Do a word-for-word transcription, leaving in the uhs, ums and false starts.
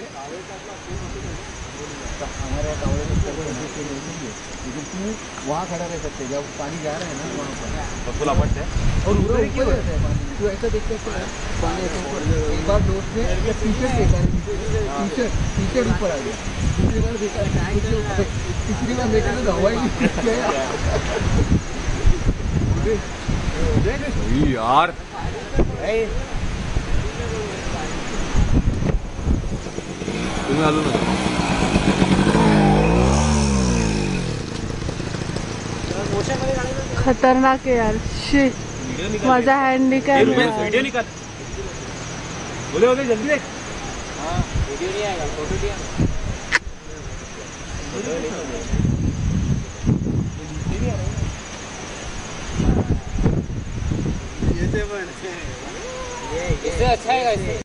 हमारे कावड़े लेकिन तू वहाँ खड़ा रह सकते जब पानी जा रहा है ना वहाँ पर तो फुल अपट है और ऊपर ऊपर रहता है पानी। तू ऐसा देख सकता है पानी ऐसे ऊपर। एक बार दोस्त ने टी शर्ट देखा टी शर्ट टी शर्ट ऊपर आ गया। दूसरी बार देखा तीसरी बार देखा तो हवा ही नहीं यार। तुम्हें आलू ना खतरनाक है यार। शिट मजा हैंडीकैप वीडियो निकाल। बोले बोले जल्दी देख। हाँ वीडियो नहीं आएगा, फोटो दिया ये इससे अच्छा है।